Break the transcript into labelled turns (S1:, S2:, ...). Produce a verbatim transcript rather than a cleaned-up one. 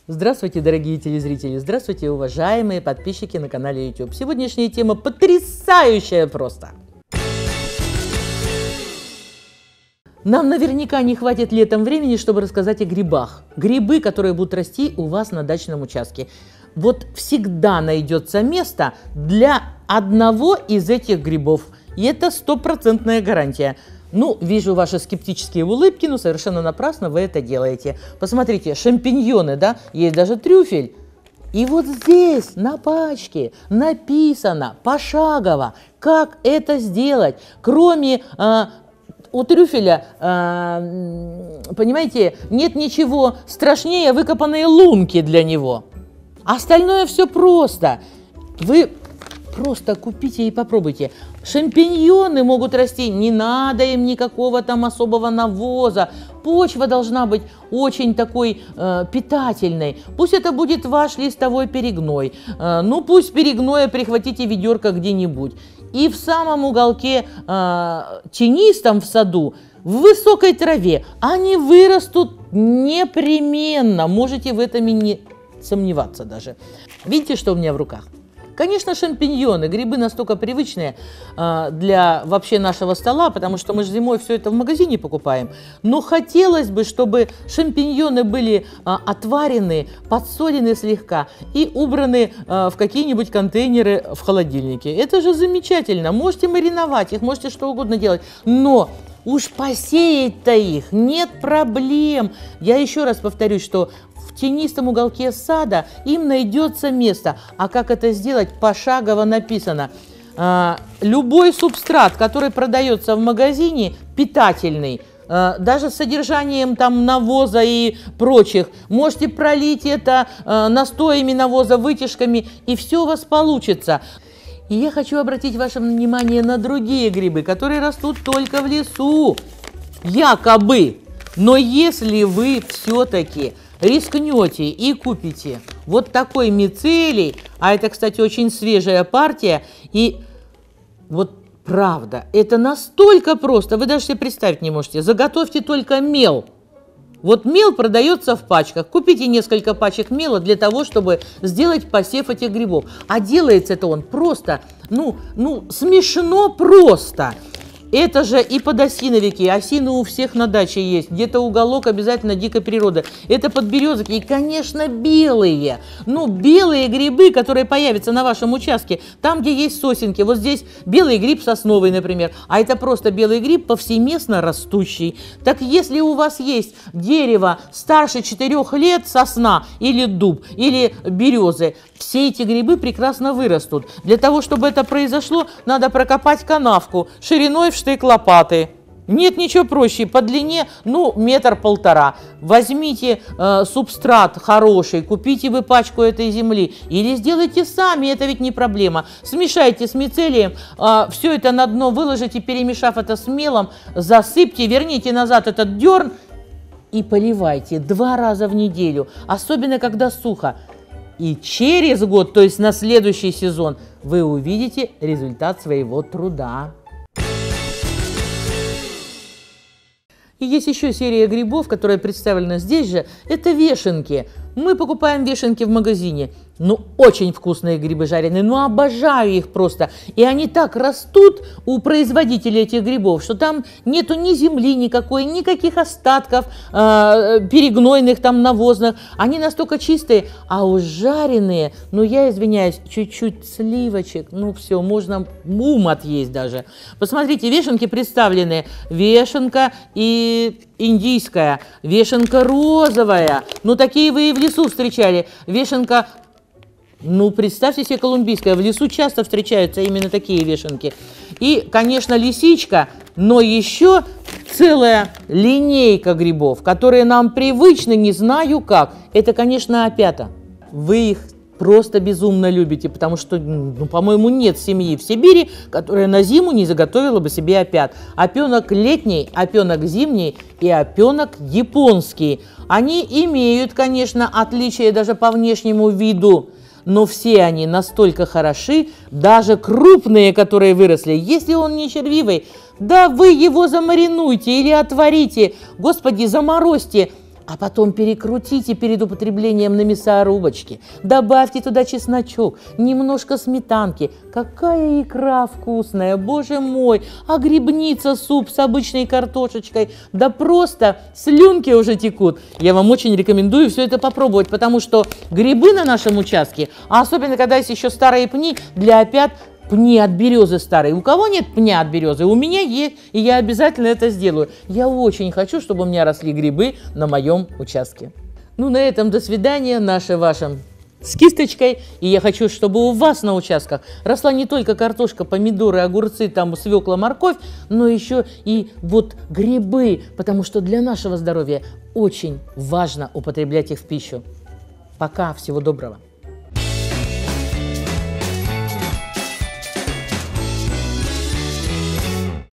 S1: Здравствуйте, дорогие телезрители! Здравствуйте, уважаемые подписчики на канале YouTube! Сегодняшняя тема потрясающая просто! Нам наверняка не хватит летом времени, чтобы рассказать о грибах. Грибы, которые будут расти у вас на дачном участке. Вот всегда найдется место для одного из этих грибов. И это стопроцентная гарантия. Ну, вижу ваши скептические улыбки, но совершенно напрасно вы это делаете. Посмотрите, шампиньоны, да, есть даже трюфель. И вот здесь на пачке написано пошагово, как это сделать. Кроме э, у трюфеля, э, понимаете, нет ничего страшнее выкопанные лунки для него. Остальное все просто. Вы просто купите и попробуйте. Шампиньоны могут расти, не надо им никакого там особого навоза. Почва должна быть очень такой э, питательной. Пусть это будет ваш листовой перегной. Э, ну, пусть перегноя прихватите ведерко где-нибудь. И в самом уголке э, тенистом в саду, в высокой траве, они вырастут непременно. Можете в этом и не сомневаться даже. Видите, что у меня в руках? Конечно, шампиньоны, грибы настолько привычные э, для вообще нашего стола, потому что мы же зимой все это в магазине покупаем. Но хотелось бы, чтобы шампиньоны были э, отварены, подсолены слегка и убраны э, в какие-нибудь контейнеры в холодильнике. Это же замечательно. Можете мариновать их, можете что угодно делать. Но уж посеять-то их нет проблем. Я еще раз повторюсь, что в тенистом уголке сада им найдется место. А как это сделать? Пошагово написано. А, любой субстрат, который продается в магазине, питательный, а, даже с содержанием там навоза и прочих, можете пролить это а, настоями навоза, вытяжками, и все у вас получится. И я хочу обратить ваше внимание на другие грибы, которые растут только в лесу, якобы. Но если вы все-таки рискнете и купите вот такой мицелий, а это, кстати, очень свежая партия, и вот правда, это настолько просто, вы даже себе представить не можете. Заготовьте только мел. Вот мел продается в пачках. Купите несколько пачек мела для того, чтобы сделать посев этих грибов. А делается это он просто, ну, ну смешно просто. Это же и подосиновики, осины у всех на даче есть, где-то уголок обязательно дикой природы. Это подберезки и, конечно, белые. Ну, белые грибы, которые появятся на вашем участке, там, где есть сосенки. Вот здесь белый гриб сосновый, например, а это просто белый гриб повсеместно растущий. Так если у вас есть дерево старше четырёх лет, сосна или дуб, или березы, все эти грибы прекрасно вырастут. Для того, чтобы это произошло, надо прокопать канавку шириной в штык лопаты. Нет ничего проще, по длине, ну, метр-полтора. Возьмите э, субстрат хороший, купите вы пачку этой земли или сделайте сами, это ведь не проблема. Смешайте с мицелием, э, все это на дно выложите, перемешав это с мелом, засыпьте, верните назад этот дерн и поливайте два раза в неделю, особенно когда сухо. И через год, то есть на следующий сезон, вы увидите результат своего труда. И есть еще серия грибов, которая представлена здесь же. Это вешенки. Мы покупаем вешенки в магазине. Ну, очень вкусные грибы жареные, ну, обожаю их просто. И они так растут у производителей этих грибов, что там нету ни земли никакой, никаких остатков э, перегнойных, там, навозных. Они настолько чистые, а уж жареные, ну, я извиняюсь, чуть-чуть сливочек, ну, все, можно ум отъесть даже. Посмотрите, вешенки представлены. Вешенка и индийская, вешенка розовая. Ну, такие вы и в лесу встречали. Вешенка... Ну, представьте себе, колумбийская. В лесу часто встречаются именно такие вешенки. И, конечно, лисичка, но еще целая линейка грибов, которые нам привычны, не знаю как. Это, конечно, опята. Вы их просто безумно любите, потому что, ну, по-моему, нет семьи в Сибири, которая на зиму не заготовила бы себе опят. Опенок летний, опенок зимний и опенок японский. Они имеют, конечно, отличия даже по внешнему виду. Но все они настолько хороши, даже крупные, которые выросли, если он не червивый, да вы его замаринуйте или отварите, господи, заморозьте а потом перекрутите перед употреблением на мясорубочке. Добавьте туда чесночок, немножко сметанки. Какая икра вкусная, боже мой! А грибница, суп с обычной картошечкой, да просто слюнки уже текут. Я вам очень рекомендую все это попробовать, потому что грибы на нашем участке, а особенно когда есть еще старые пни, для опят пни от березы старые. У кого нет пня от березы? У меня есть, и я обязательно это сделаю. Я очень хочу, чтобы у меня росли грибы на моем участке. Ну, на этом до свидания, наше вашим с кисточкой. И я хочу, чтобы у вас на участках росла не только картошка, помидоры, огурцы, там свекла, морковь, но еще и вот грибы, потому что для нашего здоровья очень важно употреблять их в пищу. Пока, всего доброго.